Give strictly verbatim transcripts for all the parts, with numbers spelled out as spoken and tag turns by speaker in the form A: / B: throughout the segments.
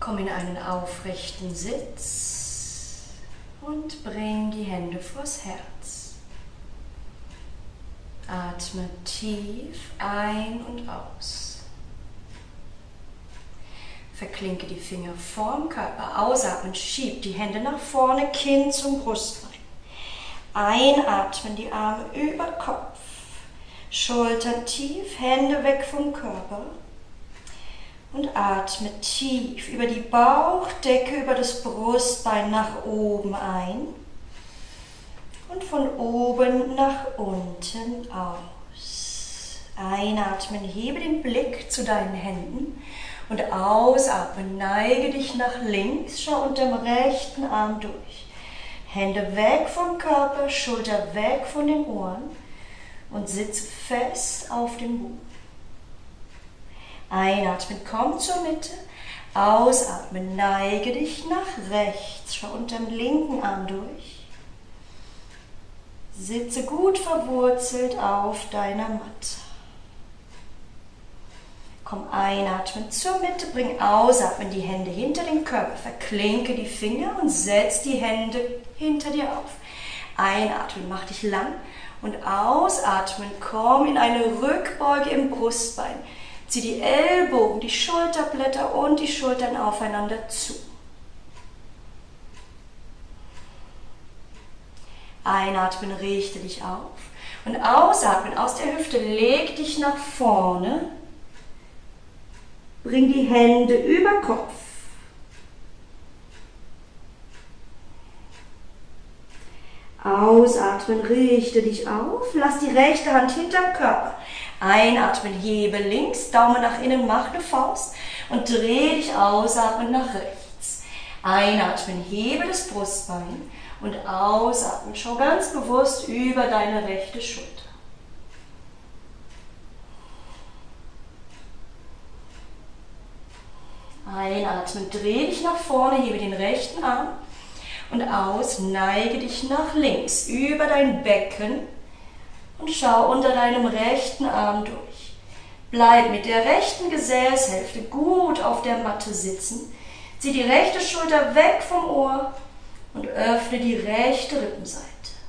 A: Komm in einen aufrechten Sitz und bring die Hände vors Herz. Atme tief ein und aus. Verklinke die Finger vorm Körper. Ausatmen, schieb die Hände nach vorne, Kinn zum Brustbein. Einatmen, die Arme über Kopf. Schultern tief, Hände weg vom Körper. Und atme tief über die Bauchdecke, über das Brustbein nach oben ein. Und von oben nach unten aus. Einatmen, hebe den Blick zu deinen Händen. Und ausatmen, neige dich nach links, schau unter dem rechten Arm durch. Hände weg vom Körper, Schulter weg von den Ohren und sitze fest auf dem Boden. Einatmen, komm zur Mitte. Ausatmen, neige dich nach rechts, schau unter dem linken Arm durch. Sitze gut verwurzelt auf deiner Matte. Komm, einatmen zur Mitte, bring ausatmen die Hände hinter den Körper, verklinke die Finger und setz die Hände hinter dir auf. Einatmen, mach dich lang und ausatmen, komm in eine Rückbeuge im Brustbein. Zieh die Ellbogen, die Schulterblätter und die Schultern aufeinander zu. Einatmen, richte dich auf und ausatmen aus der Hüfte, leg dich nach vorne. Bring die Hände über Kopf. Ausatmen, richte dich auf. Lass die rechte Hand hinterm Körper. Einatmen, hebe links, Daumen nach innen, mach eine Faust und dreh dich ausatmen nach rechts. Einatmen, hebe das Brustbein und ausatmen. Schau ganz bewusst über deine rechte Schulter. Einatmen, dreh dich nach vorne, hebe den rechten Arm und aus, neige dich nach links über dein Becken und schau unter deinem rechten Arm durch. Bleib mit der rechten Gesäßhälfte gut auf der Matte sitzen, zieh die rechte Schulter weg vom Ohr und öffne die rechte Rippenseite.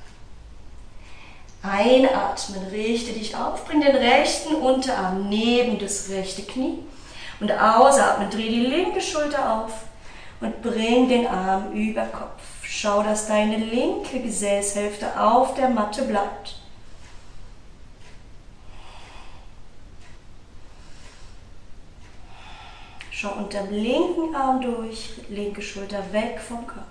A: Einatmen, richte dich auf, bring den rechten Unterarm neben das rechte Knie. Und ausatmen, dreh die linke Schulter auf und bring den Arm über Kopf. Schau, dass deine linke Gesäßhälfte auf der Matte bleibt. Schau unter dem linken Arm durch, linke Schulter weg vom Körper.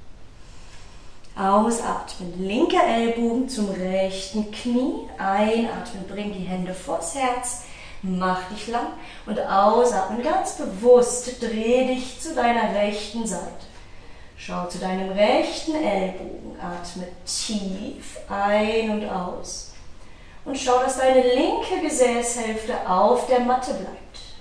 A: Ausatmen, linker Ellbogen zum rechten Knie. Einatmen, bring die Hände vors Herz. Mach dich lang und ausatmen, ganz bewusst, dreh dich zu deiner rechten Seite. Schau zu deinem rechten Ellbogen, atme tief ein und aus und schau, dass deine linke Gesäßhälfte auf der Matte bleibt.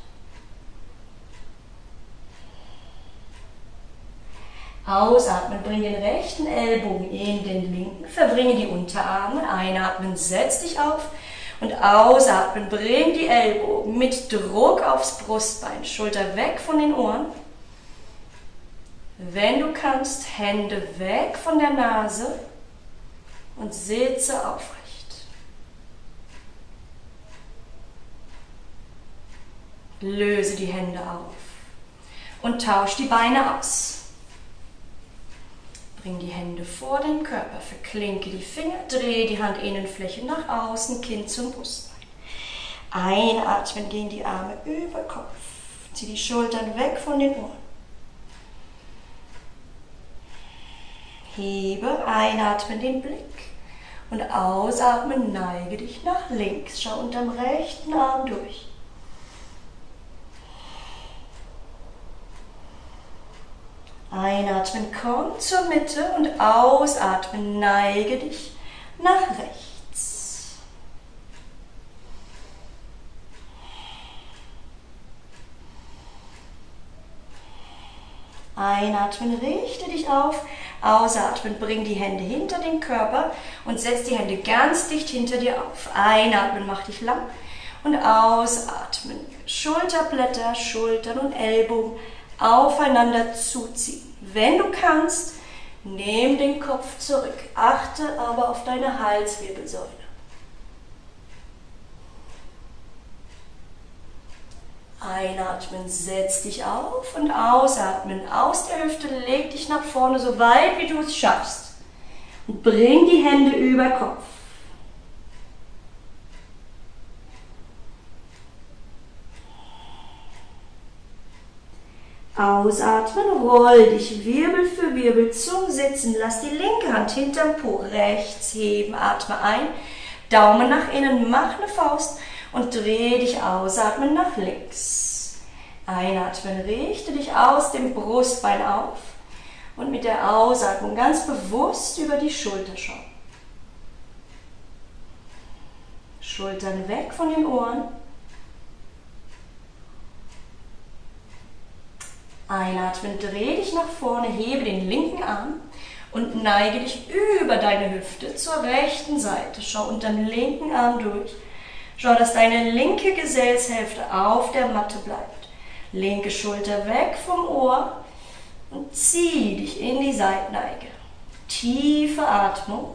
A: Ausatmen, bring den rechten Ellbogen in den linken, verbringe die Unterarme, einatmen, setz dich auf. Und ausatmen, bring die Ellbogen mit Druck aufs Brustbein, Schulter weg von den Ohren. Wenn du kannst, Hände weg von der Nase und sitze aufrecht. Löse die Hände auf und tausch die Beine aus. Bring die Hände vor den Körper, verklinke die Finger, dreh die Handinnenfläche nach außen, Kinn zum Brustbein. Einatmen, gehen die Arme über Kopf, zieh die Schultern weg von den Ohren. Hebe, einatmen den Blick und ausatmen, neige dich nach links, schau unterm rechten Arm durch. Einatmen, komm zur Mitte und ausatmen, neige dich nach rechts. Einatmen, richte dich auf, ausatmen, bring die Hände hinter den Körper und setz die Hände ganz dicht hinter dir auf. Einatmen, mach dich lang und ausatmen. Schulterblätter, Schultern und Ellbogen aufeinander zuziehen. Wenn du kannst, nimm den Kopf zurück. Achte aber auf deine Halswirbelsäule. Einatmen, setz dich auf und ausatmen. Aus der Hüfte leg dich nach vorne, so weit wie du es schaffst. Und bring die Hände über Kopf. Ausatmen, roll dich Wirbel für Wirbel zum Sitzen. Lass die linke Hand hinterm Po rechts heben. Atme ein, Daumen nach innen, mach eine Faust. Und drehe dich ausatmen nach links. Einatmen, richte dich aus dem Brustbein auf und mit der Ausatmung ganz bewusst über die Schulter schauen. Schultern weg von den Ohren. Einatmen, dreh dich nach vorne, hebe den linken Arm und neige dich über deine Hüfte zur rechten Seite. Schau unter dem linken Arm durch. Schau, dass deine linke Gesäßhälfte auf der Matte bleibt. Linke Schulter weg vom Ohr und zieh dich in die Seitneige. Tiefe Atmung.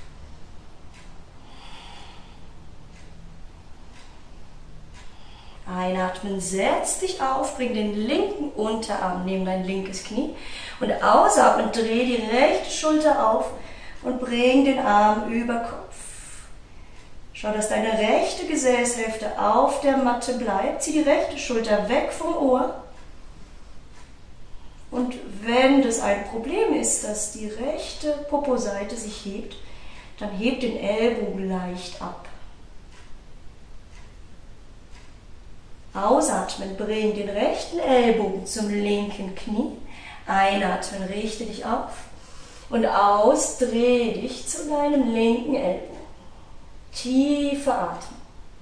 A: Einatmen, setz dich auf, bring den linken Unterarm neben dein linkes Knie und ausatmen, dreh die rechte Schulter auf und bring den Arm über Kopf. Schau, dass deine rechte Gesäßhälfte auf der Matte bleibt. Zieh die rechte Schulter weg vom Ohr. Und wenn das ein Problem ist, dass die rechte Poposeite sich hebt, dann heb den Ellbogen leicht ab. Ausatmen, bring den rechten Ellbogen zum linken Knie. Einatmen, richte dich auf. Und aus, dreh dich zu deinem linken Ellbogen. Tiefe Atmung.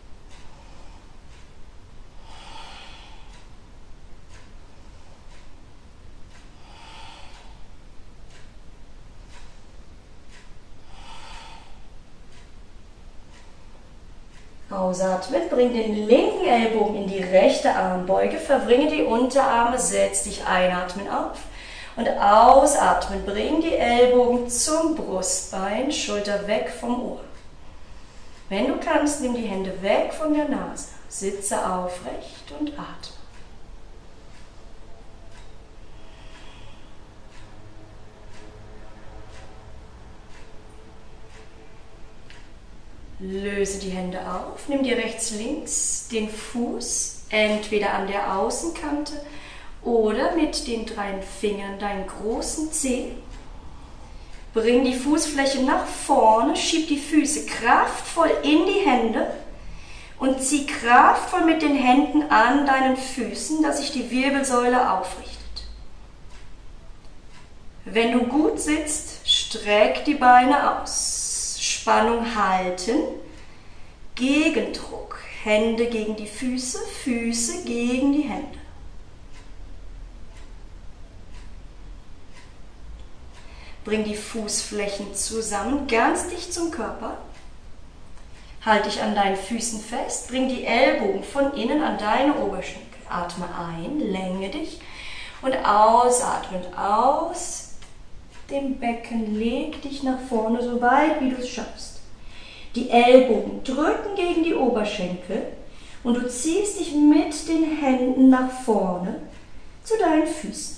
A: Ausatmen, bring den linken Ellbogen in die rechte Armbeuge, verbringe die Unterarme, setz dich einatmen auf und ausatmen, bring die Ellbogen zum Brustbein, Schulter weg vom Ohr. Wenn du kannst, nimm die Hände weg von der Nase, sitze aufrecht und atme. Löse die Hände auf, nimm dir rechts, links den Fuß entweder an der Außenkante oder mit den drei Fingern deinen großen Zeh. Bring die Fußfläche nach vorne, schieb die Füße kraftvoll in die Hände und zieh kraftvoll mit den Händen an deinen Füßen, dass sich die Wirbelsäule aufrichtet. Wenn du gut sitzt, streck die Beine aus. Spannung halten, Gegendruck, Hände gegen die Füße, Füße gegen die Hände. Bring die Fußflächen zusammen, ganz dicht zum Körper. Halte dich an deinen Füßen fest, bring die Ellbogen von innen an deine Oberschenkel. Atme ein, länge dich und ausatmend aus dem Becken, leg dich nach vorne, so weit wie du es schaffst. Die Ellbogen drücken gegen die Oberschenkel und du ziehst dich mit den Händen nach vorne zu deinen Füßen.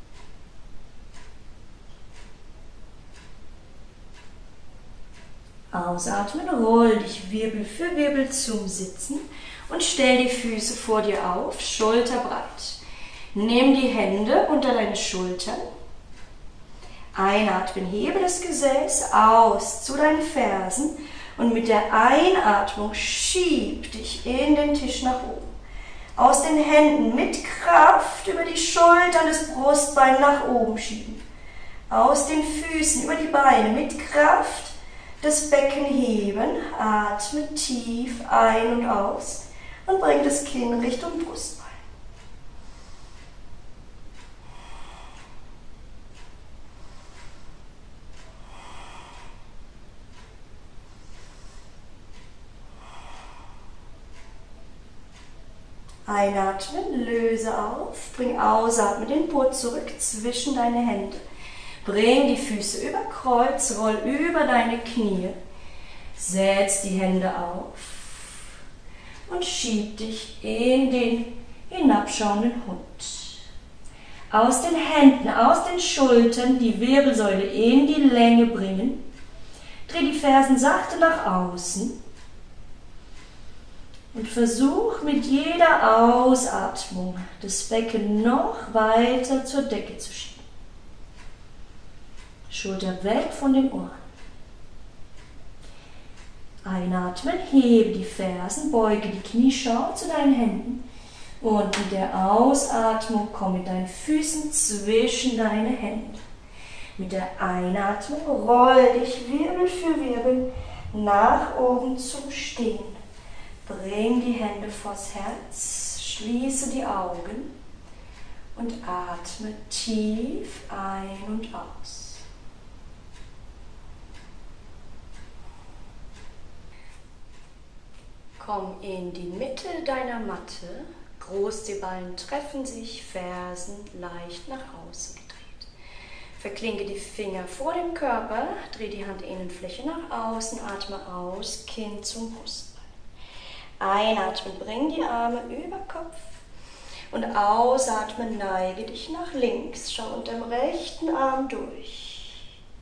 A: Ausatmen, roll dich Wirbel für Wirbel zum Sitzen und stell die Füße vor dir auf, schulterbreit. Nimm die Hände unter deine Schultern. Einatmen, hebe das Gesäß aus zu deinen Fersen und mit der Einatmung schieb dich in den Tisch nach oben. Aus den Händen mit Kraft über die Schultern des Brustbeins nach oben schieben. Aus den Füßen über die Beine mit Kraft das Becken heben. Atme tief ein und aus und bring das Kinn Richtung Brustbein. Einatmen, löse auf, bring ausatmen den Po zurück zwischen deine Hände. Bring die Füße über Kreuz, roll über deine Knie. Setz die Hände auf und schieb dich in den hinabschauenden Hund. Aus den Händen, aus den Schultern die Wirbelsäule in die Länge bringen. Dreh die Fersen sachte nach außen. Und versuch mit jeder Ausatmung das Becken noch weiter zur Decke zu schieben. Schulter weg von den Ohren. Einatmen, hebe die Fersen, beuge die Knie, schau zu deinen Händen. Und mit der Ausatmung komm mit deinen Füßen zwischen deine Hände. Mit der Einatmung roll dich Wirbel für Wirbel nach oben zum Stehen. Bring die Hände vors Herz, schließe die Augen und atme tief ein und aus. Komm in die Mitte deiner Matte, Großzehballen treffen sich, Fersen leicht nach außen gedreht. Verklinke die Finger vor dem Körper, dreh die Handinnenfläche nach außen, atme aus, Kinn zum Brustbein. Einatmen, bring die Arme über Kopf und ausatmen, neige dich nach links, schau unter dem rechten Arm durch.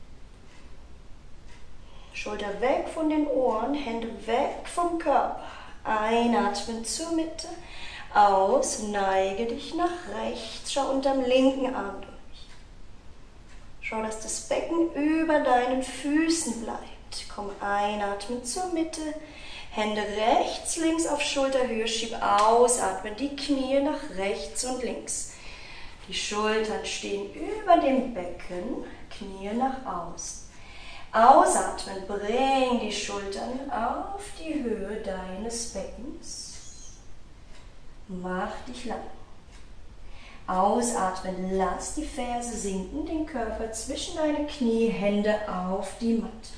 A: Schulter weg von den Ohren, Hände weg vom Körper. Einatmen zur Mitte, aus, neige dich nach rechts, schau unter dem linken Arm durch. Schau, dass das Becken über deinen Füßen bleibt. Komm, einatmen zur Mitte. Hände rechts, links auf Schulterhöhe, schieb ausatmen, die Knie nach rechts und links. Die Schultern stehen über dem Becken, Knie nach außen. Ausatmen, bring die Schultern auf die Höhe deines Beckens. Mach dich lang. Ausatmen, lass die Ferse sinken, den Körper zwischen deine Knie, Hände auf die Matte.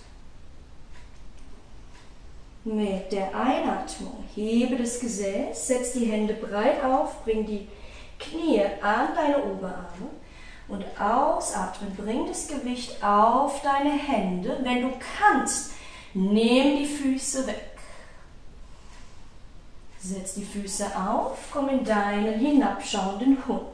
A: Mit der Einatmung hebe das Gesäß, setz die Hände breit auf, bring die Knie an deine Oberarme und ausatmen, bring das Gewicht auf deine Hände. Wenn du kannst, nimm die Füße weg. Setz die Füße auf, komm in deinen hinabschauenden Hund.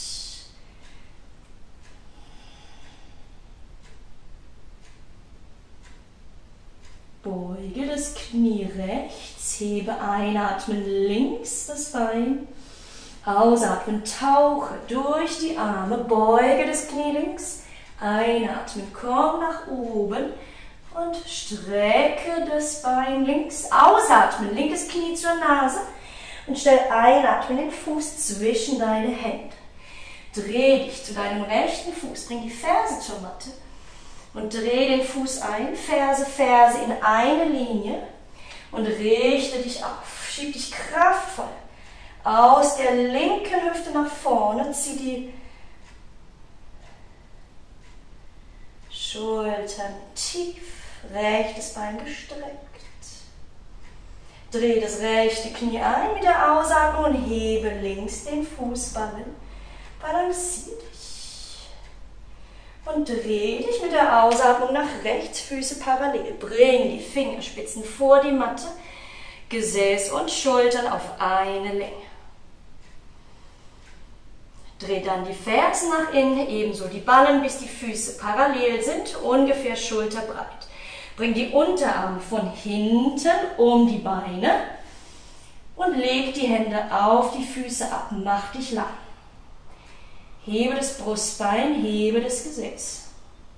A: Beuge das Knie rechts, hebe einatmen links das Bein, ausatmen, tauche durch die Arme, beuge das Knie links, einatmen, komm nach oben und strecke das Bein links, ausatmen, linkes Knie zur Nase und stell einatmen den Fuß zwischen deine Hände. Dreh dich zu deinem rechten Fuß, bring die Ferse zur Matte. Und dreh den Fuß ein, Ferse, Ferse in eine Linie und richte dich auf. Schieb dich kraftvoll aus der linken Hüfte nach vorne. Zieh die Schultern tief, rechtes Bein gestreckt. Dreh das rechte Knie ein mit der Ausatmung und hebe links den Fußballen. Balanciere dich. Und dreh dich mit der Ausatmung nach rechts, Füße parallel. Bring die Fingerspitzen vor die Matte, Gesäß und Schultern auf eine Länge. Dreh dann die Fersen nach innen, ebenso die Ballen, bis die Füße parallel sind, ungefähr schulterbreit. Bring die Unterarme von hinten um die Beine und leg die Hände auf die Füße ab. Mach dich lang. Hebe das Brustbein, hebe das Gesäß.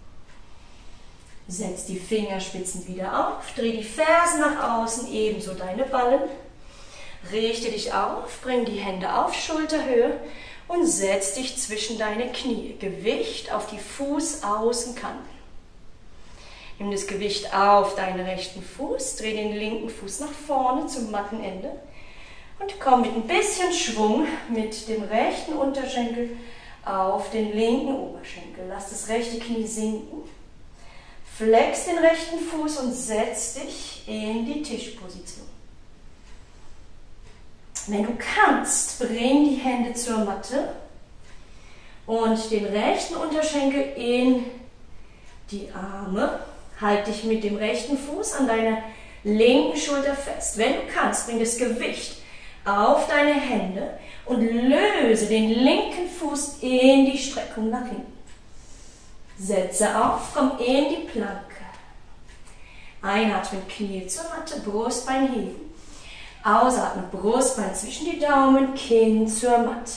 A: Setz die Fingerspitzen wieder auf, dreh die Fersen nach außen, ebenso deine Ballen. Richte dich auf, bring die Hände auf Schulterhöhe und setz dich zwischen deine Knie. Gewicht auf die Fußaußenkanten. Nimm das Gewicht auf deinen rechten Fuß, dreh den linken Fuß nach vorne zum Mattenende und komm mit ein bisschen Schwung mit dem rechten Unterschenkel auf den linken Oberschenkel. Lass das rechte Knie sinken. Flex den rechten Fuß und setz dich in die Tischposition. Wenn du kannst, bring die Hände zur Matte und den rechten Unterschenkel in die Arme. Halt dich mit dem rechten Fuß an deiner linken Schulter fest. Wenn du kannst, bring das Gewicht auf deine Hände und löse den linken Fuß in die Streckung nach hinten. Setze auf, komm in die Planke. Einatmen, Knie zur Matte, Brustbein heben. Ausatmen, Brustbein zwischen die Daumen, Kinn zur Matte.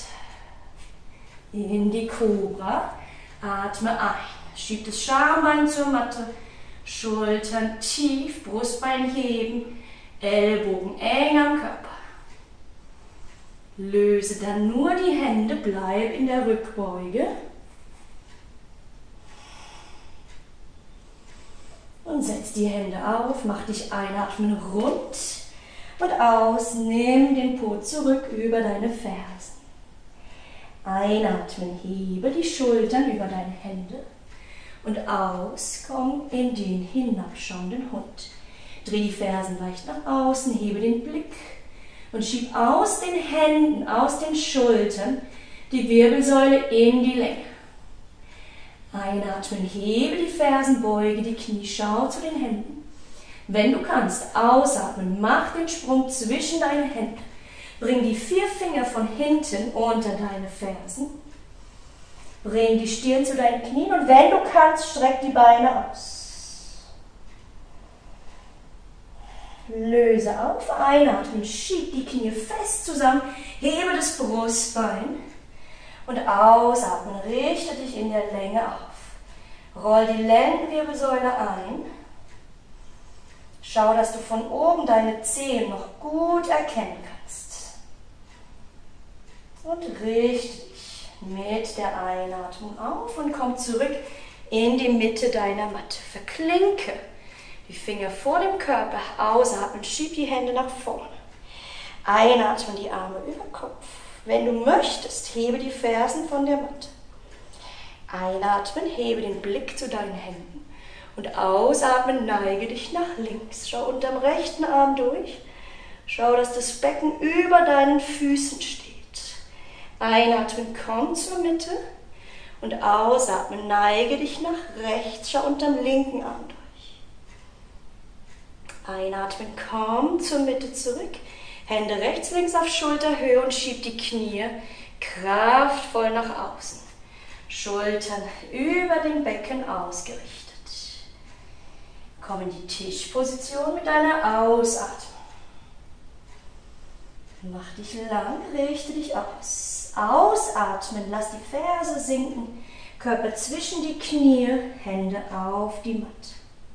A: In die Kobra. Atme ein. Schieb das Schambein zur Matte. Schultern tief, Brustbein heben. Ellbogen eng am Körper. Löse dann nur die Hände, bleib in der Rückbeuge. Und setz die Hände auf, mach dich einatmen rund und aus, nimm den Po zurück über deine Fersen. Einatmen, hebe die Schultern über deine Hände und aus, komm in den hinabschauenden Hund. Dreh die Fersen leicht nach außen, hebe den Blick und schieb aus den Händen, aus den Schultern die Wirbelsäule in die Länge. Einatmen, hebe die Fersen, beuge die Knie, schau zu den Händen. Wenn du kannst, ausatmen, mach den Sprung zwischen deine Hände. Bring die vier Finger von hinten unter deine Fersen. Bring die Stirn zu deinen Knien und wenn du kannst, streck die Beine aus. Löse auf, einatmen, schieb die Knie fest zusammen, hebe das Brustbein. Und ausatmen, richte dich in der Länge auf. Roll die Lendenwirbelsäule ein. Schau, dass du von oben deine Zehen noch gut erkennen kannst. Und richte dich mit der Einatmung auf und komm zurück in die Mitte deiner Matte. Verklinke die Finger vor dem Körper, ausatmen, schieb die Hände nach vorne. Einatmen, die Arme über Kopf. Wenn du möchtest, hebe die Fersen von der Matte. Einatmen, hebe den Blick zu deinen Händen. Und ausatmen, neige dich nach links. Schau unterm rechten Arm durch. Schau, dass das Becken über deinen Füßen steht. Einatmen, komm zur Mitte. Und ausatmen, neige dich nach rechts. Schau unterm linken Arm durch. Einatmen, komm zur Mitte zurück. Hände rechts, links auf Schulterhöhe und schieb die Knie kraftvoll nach außen. Schultern über dem Becken ausgerichtet. Komm in die Tischposition mit deiner Ausatmung. Mach dich lang, richte dich aus. Ausatmen, lass die Ferse sinken, Körper zwischen die Knie, Hände auf die Matte.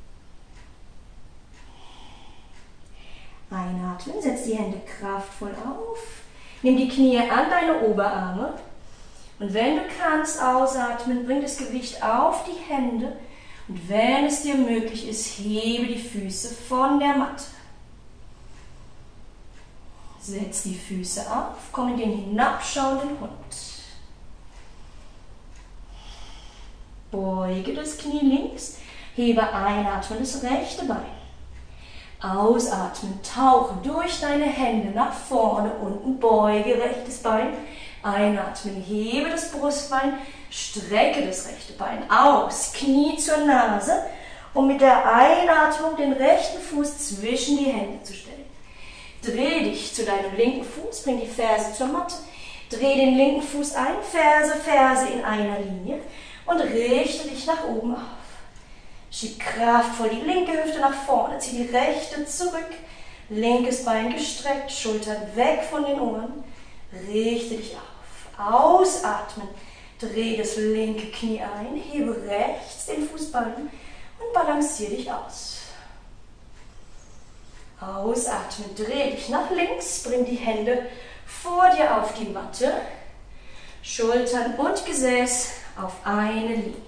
A: Einatmen, setz die Hände kraftvoll auf, nimm die Knie an deine Oberarme und wenn du kannst, ausatmen, bring das Gewicht auf die Hände und wenn es dir möglich ist, hebe die Füße von der Matte. Setz die Füße auf, komm in den hinabschauenden Hund. Beuge das Knie links, hebe einatmen das rechte Bein. Ausatmen, tauche durch deine Hände nach vorne, unten, beuge rechtes Bein. Einatmen, hebe das Brustbein, strecke das rechte Bein aus, Knie zur Nase, um mit der Einatmung den rechten Fuß zwischen die Hände zu stellen. Dreh dich zu deinem linken Fuß, bring die Ferse zur Matte, dreh den linken Fuß ein, Ferse, Ferse in einer Linie und richte dich nach oben auf. Schieb kraftvoll die linke Hüfte nach vorne, zieh die rechte zurück, linkes Bein gestreckt, Schultern weg von den Ohren, richte dich auf. Ausatmen, dreh das linke Knie ein, hebe rechts den Fußballen und balanciere dich aus. Ausatmen, dreh dich nach links, bring die Hände vor dir auf die Matte, Schultern und Gesäß auf eine Linie.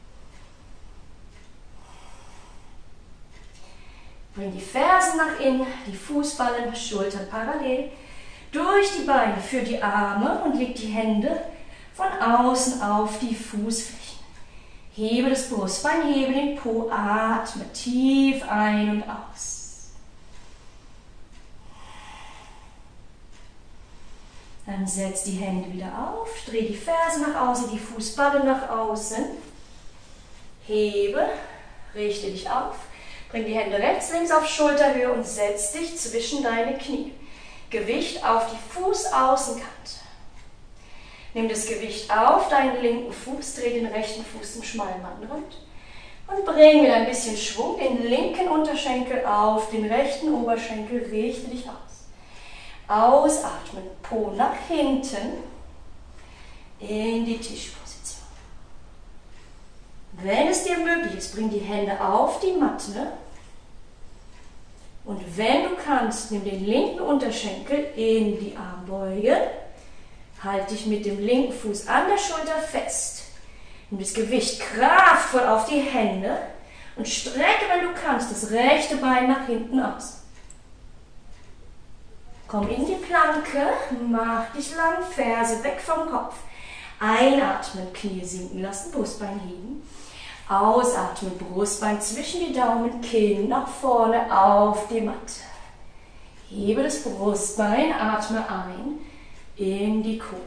A: Bring die Fersen nach innen, die Fußballen, Schultern parallel, durch die Beine für die Arme und leg die Hände von außen auf die Fußflächen. Hebe das Brustbein, hebe den Po, atme tief ein und aus. Dann setz die Hände wieder auf, dreh die Ferse nach außen, die Fußballen nach außen. Hebe, richte dich auf, bring die Hände rechts, links auf Schulterhöhe und setz dich zwischen deine Knie. Gewicht auf die Fußaußenkante. Nimm das Gewicht auf deinen linken Fuß, dreh den rechten Fuß zum schmalen Mattenrand und bring mit ein bisschen Schwung den linken Unterschenkel auf den rechten Oberschenkel, richte dich aus. Ausatmen, Po nach hinten in die Tischposition. Wenn es dir möglich ist, bring die Hände auf die Matte und wenn du kannst, nimm den linken Unterschenkel in die Armbeuge, halte dich mit dem linken Fuß an der Schulter fest. Nimm das Gewicht kraftvoll auf die Hände und strecke, wenn du kannst, das rechte Bein nach hinten aus. Komm in die Planke, mach dich lang, Ferse weg vom Kopf. Einatmen, Knie sinken lassen, Brustbein heben. Ausatmen, Brustbein zwischen die Daumen, Kinn nach vorne auf die Matte. Hebe das Brustbein, atme ein in die Cobra.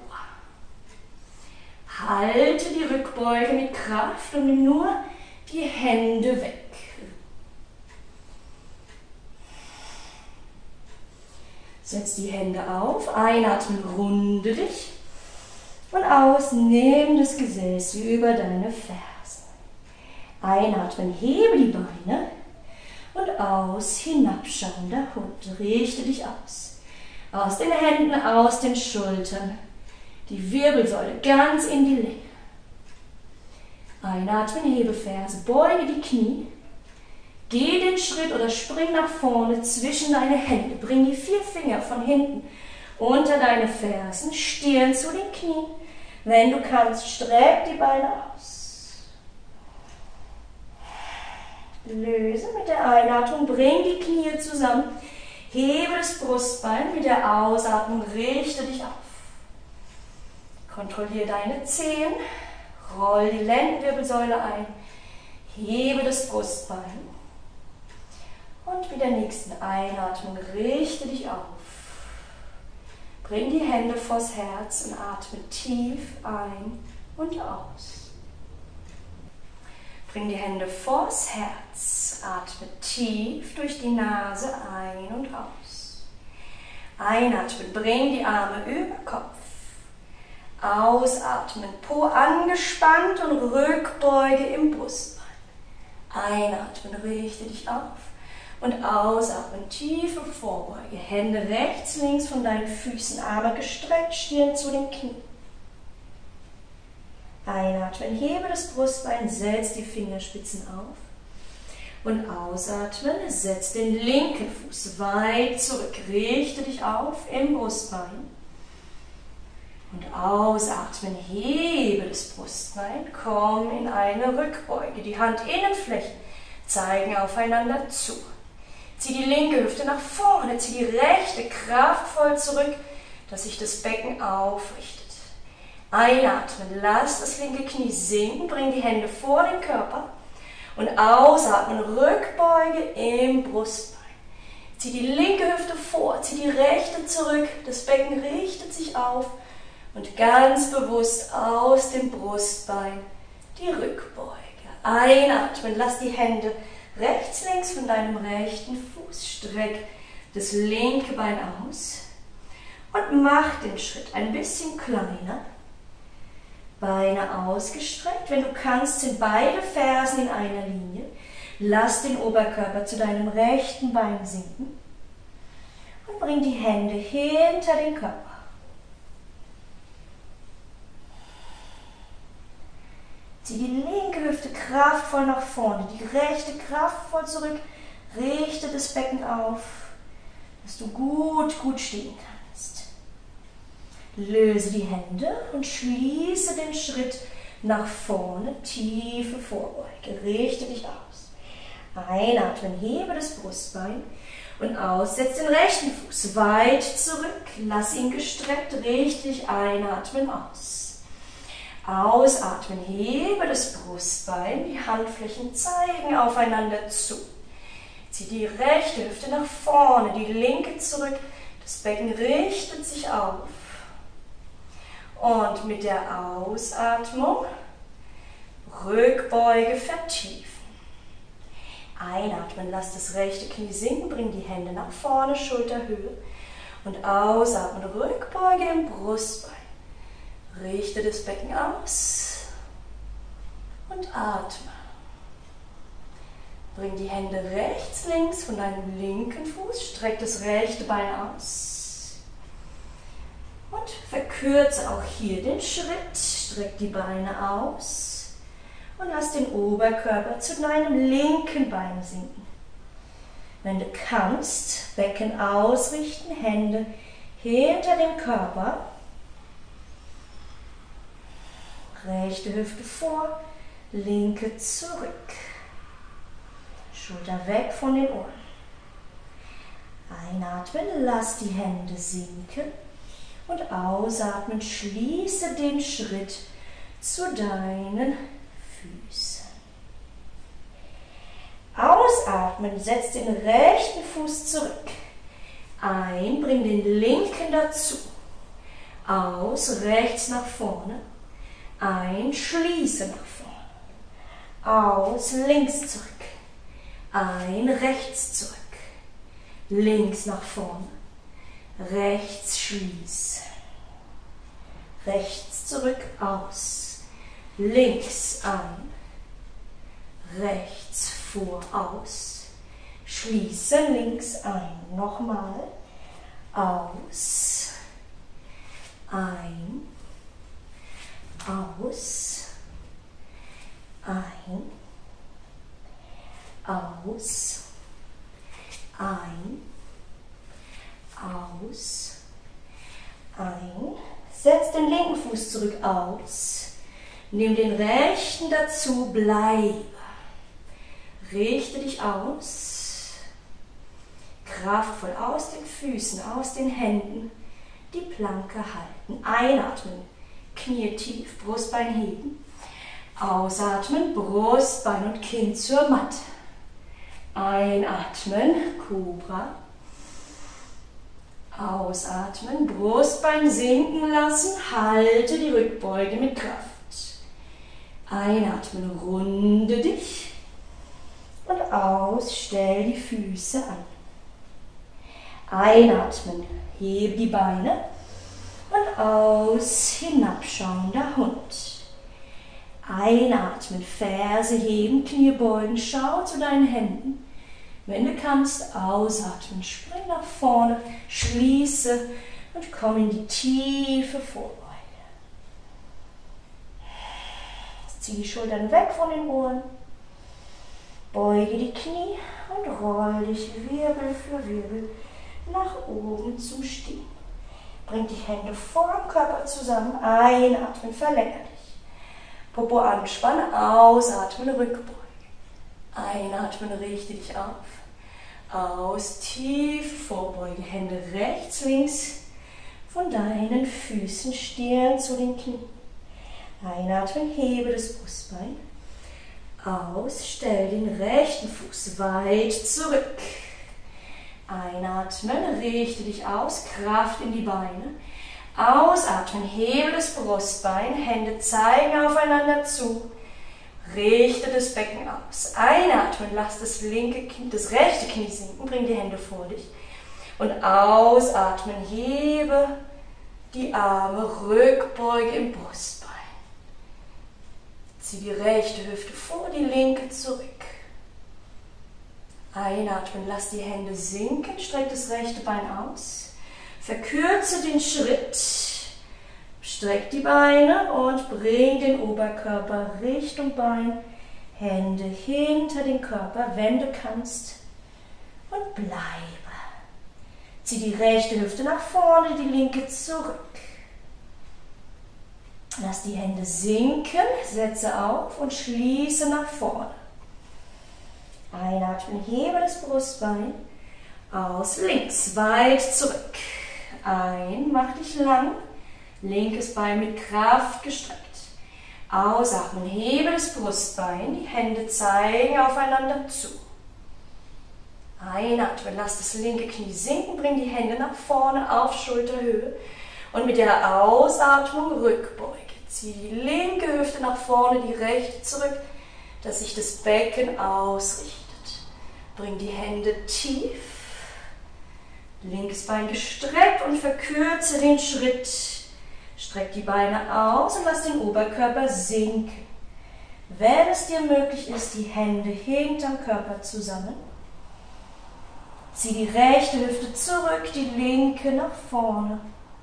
A: Halte die Rückbeuge mit Kraft und nimm nur die Hände weg. Setz die Hände auf, einatmen, runde dich und aus, nimm das Gesäß über deine Fersen. Einatmen, hebe die Beine und aus, hinabschauender Hund, richte dich aus. Aus den Händen, aus den Schultern, die Wirbelsäule ganz in die Länge. Einatmen, hebe Ferse, beuge die Knie. Geh den Schritt oder spring nach vorne zwischen deine Hände. Bring die vier Finger von hinten unter deine Fersen, Stirn zu den Knien. Wenn du kannst, streck die Beine aus. Löse mit der Einatmung, bring die Knie zusammen. Hebe das Brustbein, mit der Ausatmung richte dich auf. Kontrolliere deine Zehen, roll die Lendenwirbelsäule ein, hebe das Brustbein. Und mit der nächsten Einatmung richte dich auf. Bring die Hände vors Herz und atme tief ein und aus. Bring die Hände vors Herz, atme tief durch die Nase ein und aus. Einatmen, bring die Arme über Kopf. Ausatmen, Po angespannt und Rückbeuge im Brustbein. Einatmen, richte dich auf. Und ausatmen, tiefe Vorbeuge. Hände rechts, links von deinen Füßen, Arme gestreckt, Stirn zu den Knien. Einatmen, hebe das Brustbein, setz die Fingerspitzen auf. Und ausatmen, setz den linken Fuß weit zurück, richte dich auf im Brustbein. Und ausatmen, hebe das Brustbein, komm in eine Rückbeuge. Die Handinnenflächen zeigen aufeinander zu. Zieh die linke Hüfte nach vorne, zieh die rechte kraftvoll zurück, dass sich das Becken aufrichtet. Einatmen, lass das linke Knie sinken, bring die Hände vor den Körper und ausatmen, Rückbeuge im Brustbein. Zieh die linke Hüfte vor, zieh die rechte zurück, das Becken richtet sich auf und ganz bewusst aus dem Brustbein die Rückbeuge. Einatmen, lass die Hände rechts, links von deinem rechten Fuß, streck das linke Bein aus und mach den Schritt ein bisschen kleiner. Beine ausgestreckt, wenn du kannst, sind beide Fersen in einer Linie. Lass den Oberkörper zu deinem rechten Bein sinken und bring die Hände hinter den Körper. Zieh die linke Hüfte kraftvoll nach vorne, die rechte kraftvoll zurück. Richte das Becken auf, dass du gut, gut stehen kannst. Löse die Hände und schließe den Schritt nach vorne, tiefe Vorbeuge. Richte dich aus. Einatmen, hebe das Brustbein und aus. Setz den rechten Fuß weit zurück, lass ihn gestreckt, richte dich, einatmen, aus. Ausatmen, hebe das Brustbein, die Handflächen zeigen aufeinander zu. Zieh die rechte Hüfte nach vorne, die linke zurück, das Becken richtet sich auf. Und mit der Ausatmung Rückbeuge vertiefen. Einatmen, lass das rechte Knie sinken, bring die Hände nach vorne, Schulterhöhe. Und ausatmen, Rückbeuge im Brustbein. Richte das Becken aus und atme. Bring die Hände rechts, links von deinem linken Fuß, streck das rechte Bein aus. Und verkürze auch hier den Schritt, streck die Beine aus und lass den Oberkörper zu deinem linken Bein sinken. Wenn du kannst, Becken ausrichten, Hände hinter dem Körper. Rechte Hüfte vor, linke zurück. Schulter weg von den Ohren. Einatmen, lass die Hände sinken. Und ausatmen, schließe den Schritt zu deinen Füßen. Ausatmen, setz den rechten Fuß zurück. Ein, bring den linken dazu. Aus, rechts nach vorne. Ein, schließe nach vorne. Aus, links zurück. Ein, rechts zurück. Links nach vorne. Rechts schließen. Rechts zurück, aus. Links ein. Rechts vor, aus. Schließen, links ein. Nochmal. Aus. Ein. Aus. Ein. Aus. Ein. Aus, ein, setz den linken Fuß zurück, aus, nimm den rechten dazu, bleibe, richte dich aus, kraftvoll aus den Füßen, aus den Händen, die Planke halten, einatmen, Knie tief, Brustbein heben, ausatmen, Brustbein und Kinn zur Matte, einatmen, Kobra, ausatmen, Brustbein sinken lassen, halte die Rückbeuge mit Kraft. Einatmen, runde dich und aus, stell die Füße an. Einatmen, hebe die Beine und aus, hinabschauender Hund. Einatmen, Ferse heben, Knie beugen, schau zu deinen Händen. Wenn du kannst, ausatmen, spring nach vorne, schließe und komm in die tiefe Vorbeuge. Zieh die Schultern weg von den Ohren, beuge die Knie und roll dich Wirbel für Wirbel nach oben zum Stehen. Bring die Hände vor dem Körper zusammen, einatmen, verlängere dich. Popo anspannen, ausatmen, Rückbeuge. Einatmen, richte dich auf. Aus, tief Vorbeuge, Hände rechts, links von deinen Füßen, Stirn zu den Knien. Einatmen, hebe das Brustbein. Aus, stell den rechten Fuß weit zurück. Einatmen, richte dich aus, Kraft in die Beine. Ausatmen, hebe das Brustbein, Hände zeigen aufeinander zu. Richte das Becken aus. Einatmen, lass das, linke Knie, das rechte Knie sinken, bring die Hände vor dich. Und ausatmen, hebe die Arme, Rückbeuge im Brustbein. Zieh die rechte Hüfte vor, die linke zurück. Einatmen, lass die Hände sinken, streck das rechte Bein aus. Verkürze den Schritt. Streck die Beine und bring den Oberkörper Richtung Bein, Hände hinter den Körper, wenn du kannst, und bleibe. Zieh die rechte Hüfte nach vorne, die linke zurück. Lass die Hände sinken, setze auf und schließe nach vorne. Einatmen, hebe das Brustbein, aus, links, weit zurück. Ein, mach dich lang. Linkes Bein mit Kraft gestreckt. Ausatmen, hebe das Brustbein, die Hände zeigen aufeinander zu. Einatmen, lass das linke Knie sinken, bring die Hände nach vorne auf Schulterhöhe Und mit der Ausatmung Rückbeuge. Zieh die linke Hüfte nach vorne, die rechte zurück, dass sich das Becken ausrichtet. Bring die Hände tief. Linkes Bein gestreckt und verkürze den Schritt. Streck die Beine aus und lass den Oberkörper sinken. Wenn es dir möglich ist, die Hände hinterm Körper zusammen. Zieh die rechte Hüfte zurück, die linke nach vorne.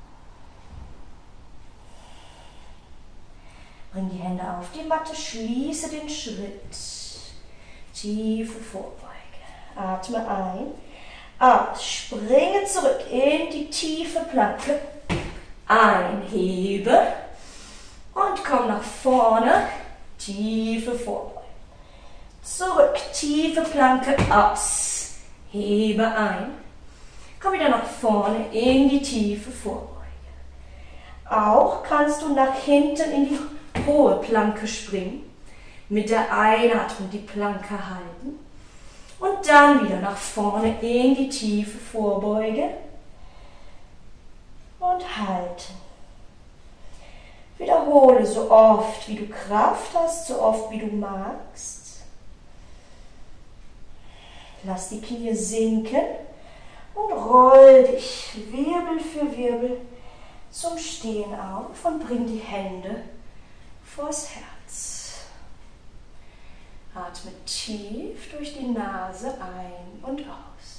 A: Bring die Hände auf die Matte, schließe den Schritt. Tiefe Vorbeuge. Atme ein. Aus. Springe zurück in die tiefe Planke. Einhebe. Und komm nach vorne. Tiefe Vorbeuge. Zurück. Tiefe Planke. Aus. Hebe ein. Komm wieder nach vorne in die tiefe Vorbeuge. Auch kannst du nach hinten in die hohe Planke springen. Mit der Einatmung die Planke halten. Und dann wieder nach vorne in die tiefe Vorbeuge. Und halten. Wiederhole so oft, wie du Kraft hast, so oft, wie du magst. Lass die Knie sinken und roll dich Wirbel für Wirbel zum Stehen auf und bring die Hände vors Herz. Atme tief durch die Nase ein und aus.